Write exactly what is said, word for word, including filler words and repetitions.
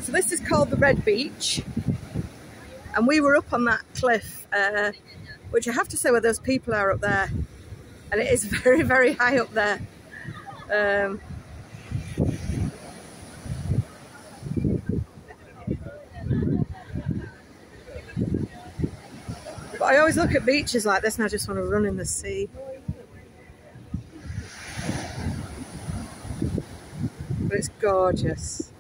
So this is called the Red Beach, and we were up on that cliff, uh, which I have to say where those people are up there, and it is very, very high up there. Um, but I always look at beaches like this and I just want to run in the sea. But it's gorgeous.